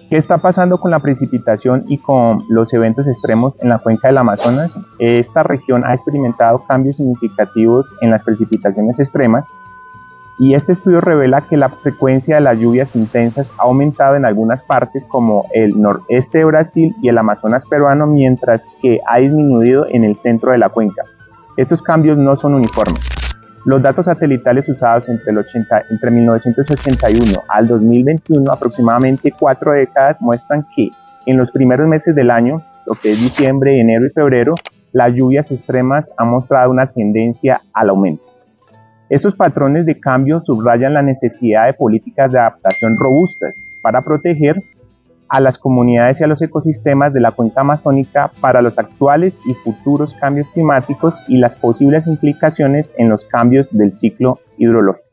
¿Qué está pasando con la precipitación y con los eventos extremos en la cuenca del Amazonas? Esta región ha experimentado cambios significativos en las precipitaciones extremas y este estudio revela que la frecuencia de las lluvias intensas ha aumentado en algunas partes como el noreste de Brasil y el Amazonas peruano, mientras que ha disminuido en el centro de la cuenca. Estos cambios no son uniformes. Los datos satelitales usados entre 1981 al 2021, aproximadamente 4 décadas, muestran que en los primeros meses del año, lo que es diciembre, enero y febrero, las lluvias extremas han mostrado una tendencia al aumento. Estos patrones de cambio subrayan la necesidad de políticas de adaptación robustas para proteger a las comunidades y a los ecosistemas de la cuenca amazónica para los actuales y futuros cambios climáticos y las posibles implicaciones en los cambios del ciclo hidrológico.